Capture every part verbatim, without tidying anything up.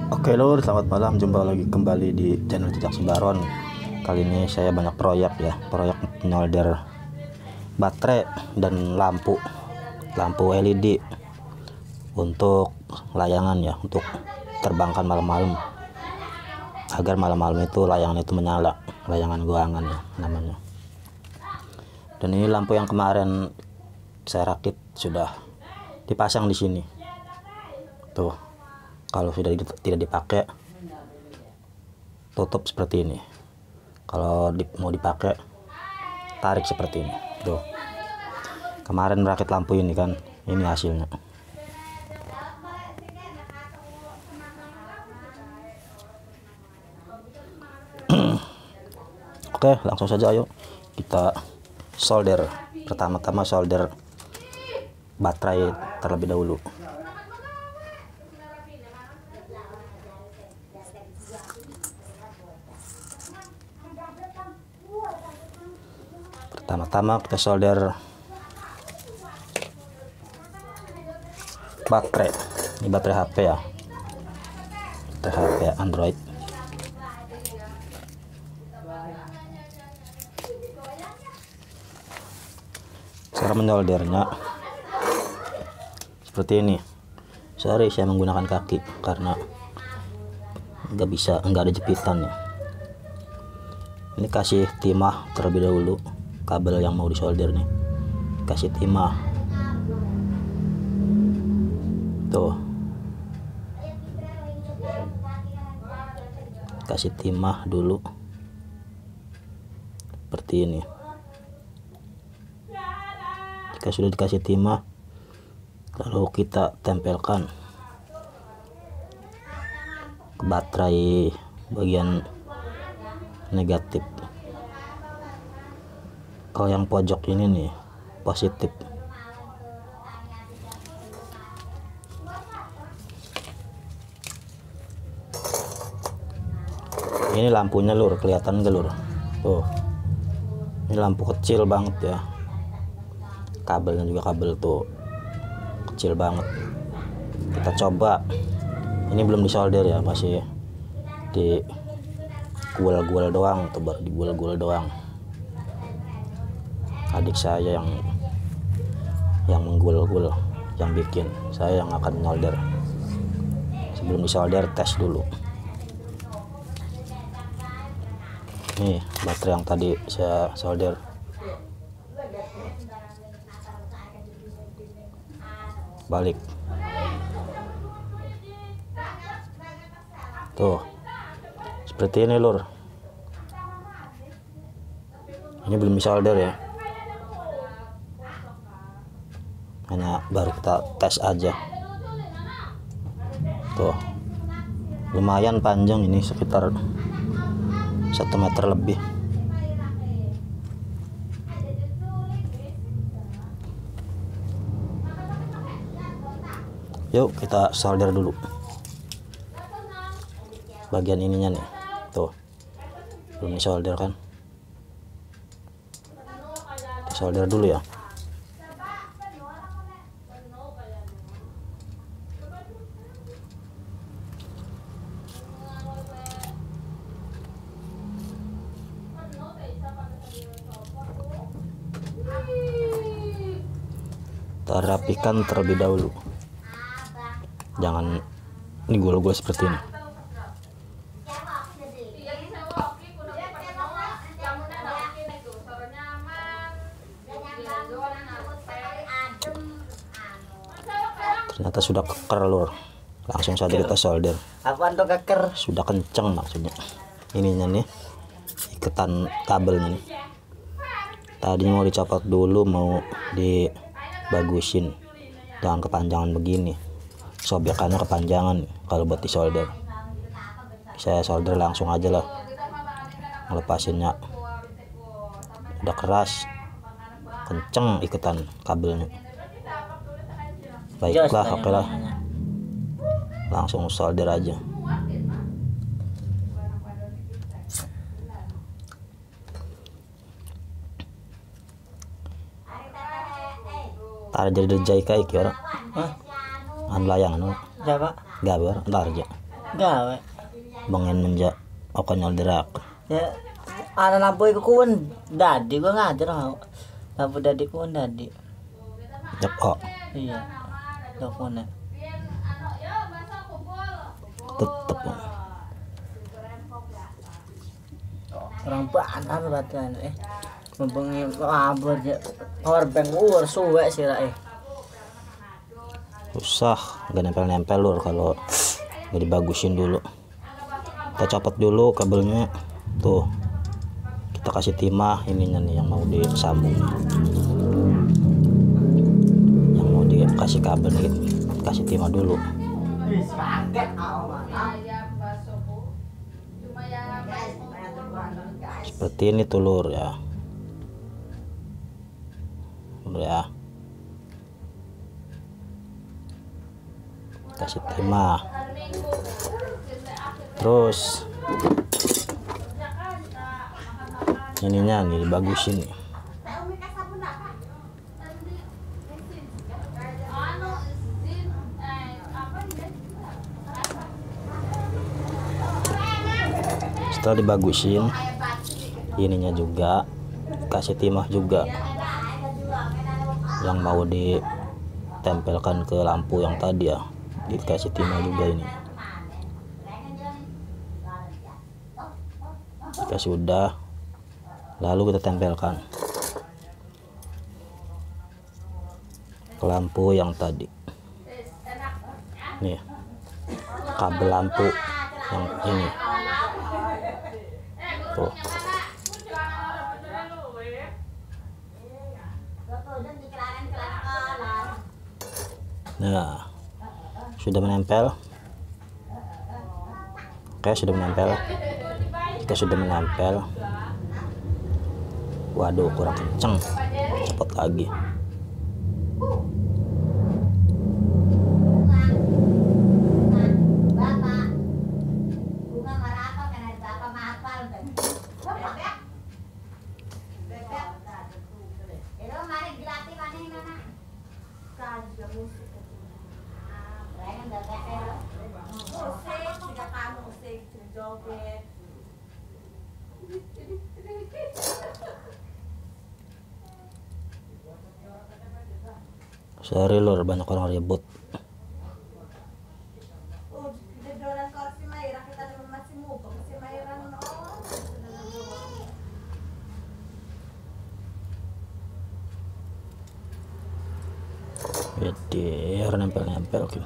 Oke lur, selamat malam. Jumpa lagi kembali di channel Jejak Sembaron. Kali ini saya banyak proyek ya, proyek menyolder baterai dan lampu, lampu L E D untuk layangan ya, untuk terbangkan malam-malam, agar malam-malam itu layangan itu menyala, layangan guangan ya namanya. Dan ini lampu yang kemarin saya rakit sudah dipasang di sini. Tuh, kalau sudah tidak dipakai, tutup seperti ini. Kalau di, mau dipakai, tarik seperti ini. Tuh, kemarin rakit lampu ini kan, ini hasilnya. Oke, langsung saja ayo kita solder. Pertama-tama solder baterai terlebih dahulu. Pertama-tama kita solder baterai. Ini baterai H P ya, baterai H P Android. Cara menyoldernya seperti ini. Sorry saya menggunakan kaki karena nggak bisa, nggak ada jepitan ya. Ini kasih timah terlebih dahulu, kabel yang mau disolder nih kasih timah. Tuh, kasih timah dulu seperti ini. Jika sudah dikasih timah, lalu kita tempelkan ke baterai bagian negatif. Kalau yang pojok ini nih positif. Ini lampunya lur, kelihatan gak lur? Tuh, ini lampu kecil banget ya. Kabelnya juga kabel tuh kecil banget. Kita coba. Ini belum disolder ya, masih di gual-gual doang, tuh baru di gual-gual doang. Adik saya yang yang menggul-gul, yang bikin. Saya yang akan menyolder. Sebelum disolder tes dulu. Nih baterai yang tadi saya solder. Balik. Tuh, seperti ini lur. Ini belum disolder ya, hanya baru kita tes aja. Tuh, lumayan panjang ini, sekitar satu meter lebih. Yuk kita solder dulu bagian ininya nih. Tuh, belum disolder kan, kita solder dulu ya. Kita rapikan terlebih dahulu, jangan digul-gul seperti ini. Ternyata sudah keker lur, langsung saja kita solder. Apaan tuh keker? Sudah kenceng maksudnya ininya nih, iketan kabelnya nih. Tadinya mau dicopot dulu, mau dibagusin, jangan kepanjangan begini, sobekannya kepanjangan kalau buat disolder. Saya solder langsung aja lah, ngelepasinnya udah keras, kenceng iketan kabelnya. Baiklah, oke lah, langsung solder aja. Tar jadi jai kai kira. An layangan. Siapa? Gabar, tar aja. gawe bengen menjak oke nyolderak ya ana lampu iku kuwen dadi gua ngajar mau lampu dadi kuwen dadi jep oh iya dokone tetep orang banar batan eh membengi abur power bank ur suwe sih lah eh susah nggak nempel-nempel lur kalau nggak dibagusin dulu. Kita copot dulu kabelnya tuh, kita kasih timah ininya nih yang mau disambung, yang mau dikasih kabel nih kasih timah dulu. Seperti ini tuh lur ya, lur ya, kasih timah. Terus ininya nih dibagusin nih. Setelah dibagusin ininya juga kasih timah juga yang mau ditempelkan ke lampu yang tadi ya, dikasih timah juga ini. Jika sudah, lalu kita tempelkan ke lampu yang tadi nih, kabel lampu yang ini tuh. Nah, sudah menempel. Oke, sudah menempel. Kita sudah menempel. Waduh, kurang kenceng. Cepet lagi. Sorry lur, banyak orang ribut. Jadi nempel-nempel oke.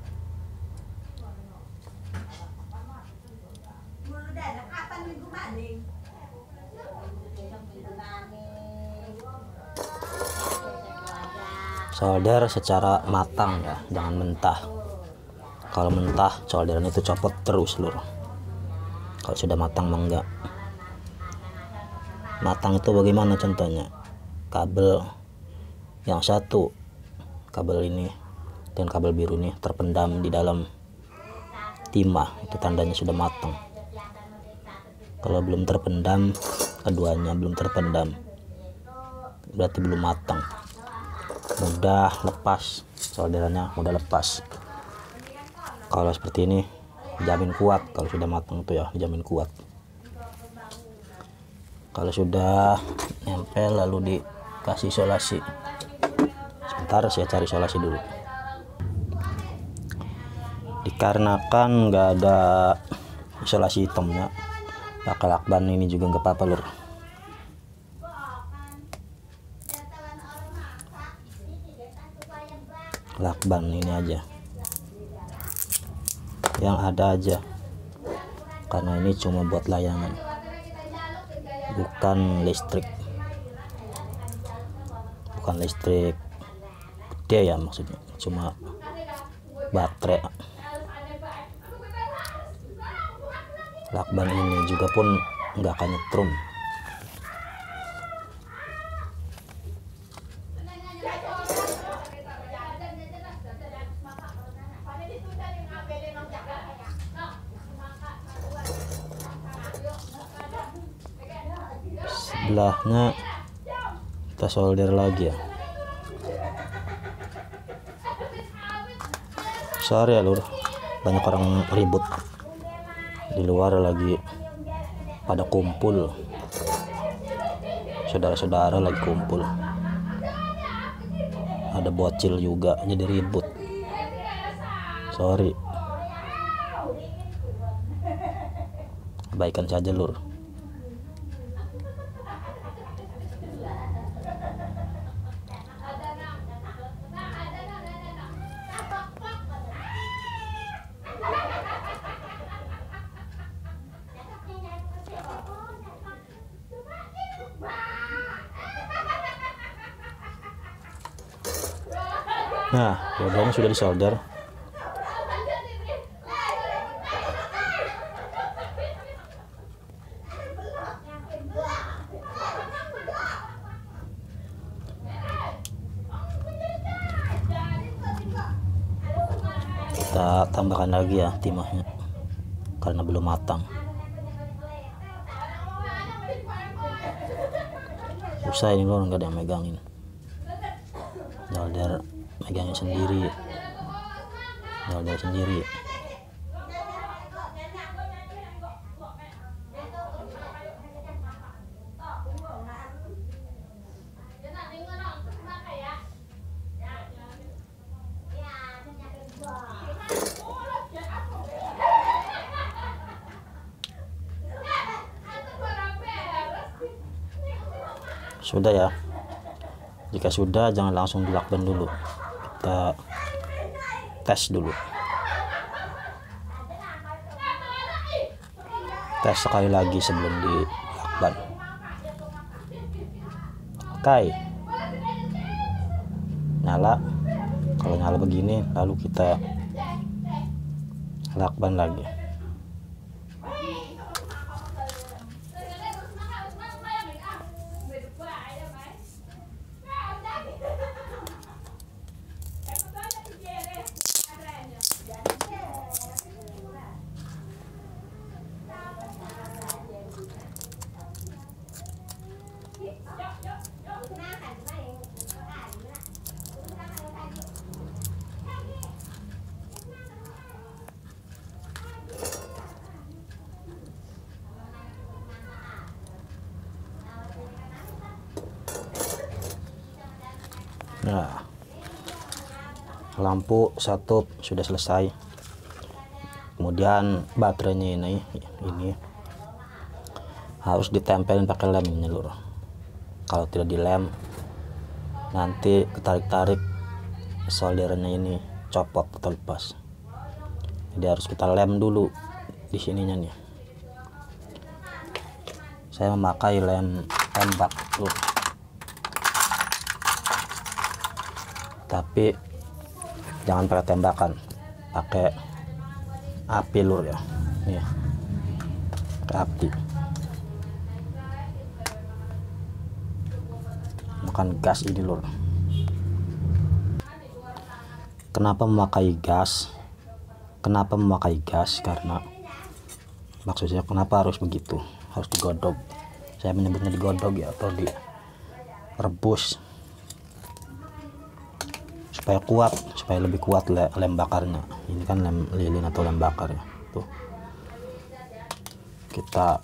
Solder secara matang ya, jangan mentah. Kalau mentah solderan itu copot terus lur. Kalau sudah matang mah enggak. Matang itu bagaimana contohnya? Kabel yang satu, kabel ini dan kabel biru ini terpendam di dalam timah, itu tandanya sudah matang. Kalau belum terpendam, keduanya belum terpendam, berarti belum matang. Mudah lepas solderannya, mudah lepas. Kalau seperti ini dijamin kuat. Kalau sudah matang itu ya dijamin kuat. Kalau sudah nempel lalu dikasih isolasi. Sebentar saya cari isolasi dulu. Dikarenakan nggak ada isolasi hitamnya, pakai lakban ini juga nggak apa-apa lur. Lakban ini aja yang ada aja, karena ini cuma buat layangan, bukan listrik, bukan listrik gede ya, maksudnya cuma baterai. Lakban ini juga pun nggak akan nyetrum. Sebelahnya kita solder lagi ya. Sorry ya lur, banyak orang ribut. Di luar lagi pada kumpul, saudara-saudara lagi kumpul. Ada bocil juga jadi ribut. Sorry, abaikan saja lur. Nah, dua-duanya sudah disolder. Kita tambahkan lagi ya timahnya karena belum matang. Susah ini loh, nggak ada yang megangin. Solder megangnya sendiri, solder sendiri. Sudah ya. Jika sudah, jangan langsung dilakban dulu, kita tes dulu. Tes sekali lagi sebelum dilakban. Oke, nyala. Kalau nyala begini, lalu kita lakban lagi. Nah, lampu satu sudah selesai. Kemudian baterainya ini ini harus ditempelin pakai lem ini lur. Kalau tidak dilem, nanti ketarik-tarik soldernya ini copot atau lepas. Jadi harus kita lem dulu di sininya nih. Saya memakai lem tembak lur. Tapi jangan pakai tembakan, pakai api lur ya. Nih, pakai api. Bukan gas ini lur. Kenapa memakai gas? Kenapa memakai gas? Karena maksudnya kenapa harus begitu? Harus digodok. Saya menyebutnya digodok ya, atau direbus. Supaya kuat, supaya lebih kuat lem bakarnya. Ini kan lem lilin atau lem bakar ya. Tuh, kita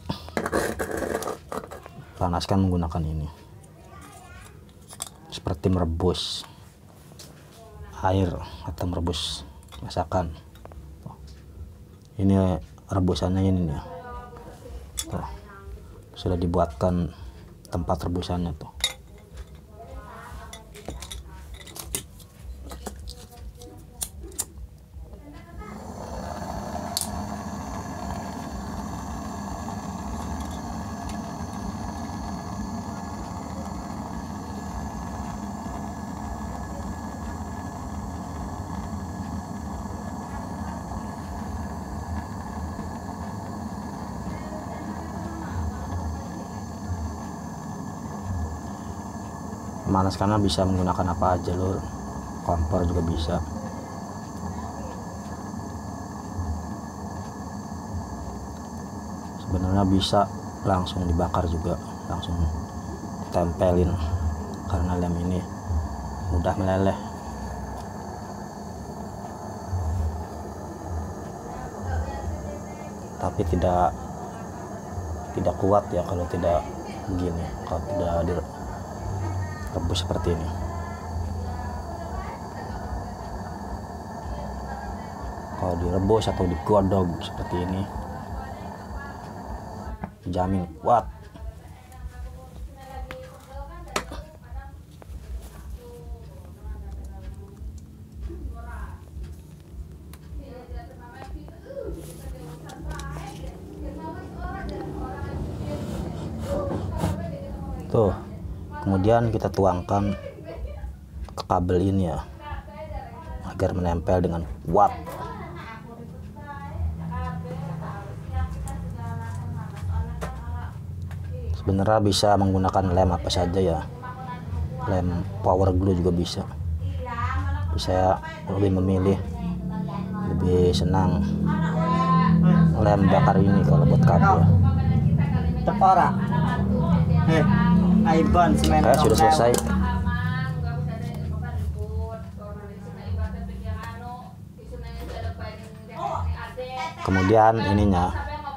panaskan menggunakan ini, seperti merebus air atau merebus masakan. Tuh, ini rebusannya ini ya. Tuh, sudah dibuatkan tempat rebusannya tuh. Panas karena bisa menggunakan apa aja lur, kompor juga bisa. Sebenarnya bisa langsung dibakar juga, langsung tempelin karena lem ini mudah meleleh. tapi tidak tidak kuat ya kalau tidak begini, kalau tidak direbus seperti ini. Kalau direbus atau digodok seperti ini, jamin kuat. Tuh, kemudian kita tuangkan ke kabel ini ya, agar menempel dengan kuat. Sebenarnya bisa menggunakan lem apa saja ya, lem power glue juga bisa. Tapi saya lebih memilih, lebih senang lem bakar ini kalau buat kabel. Ora. Eh, Aibon semen. Saya sudah selesai. Kemudian ininya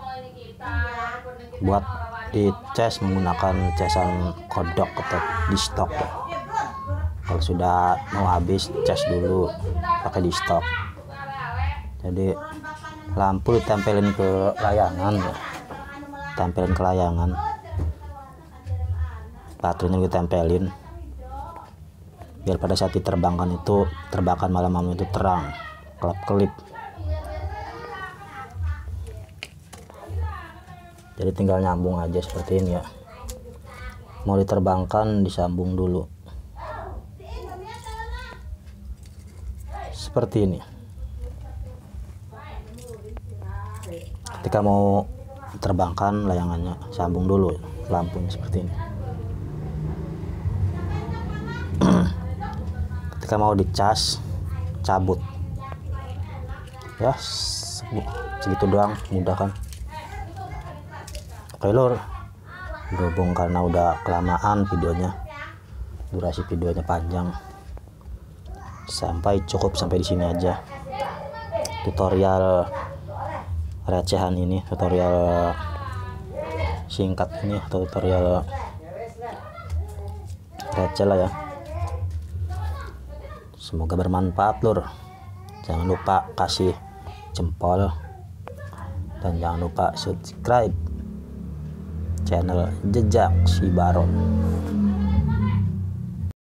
buat dicas menggunakan casan kodok atau di stok ya. Kalau sudah mau habis, cas dulu pakai di stok. Jadi lampu ditempelin ke layangan ya, tempelin ke layangan, baterainya ditempelin biar pada saat diterbangkan itu terbangkan malam-malam itu terang, kelap-kelip. Jadi tinggal nyambung aja seperti ini ya. Mau diterbangkan disambung dulu seperti ini. Ketika mau terbangkan layangannya, sambung dulu lampunya seperti ini. Ketika mau dicas, cabut ya, segitu doang, mudah kan. Oke lur, berhubung karena udah kelamaan videonya, durasi videonya panjang, sampai cukup sampai di sini aja tutorial recehan ini, tutorial singkat ini, tutorial receh lah ya. Semoga bermanfaat lur. Jangan lupa kasih jempol dan jangan lupa subscribe channel Jejak Si Baron.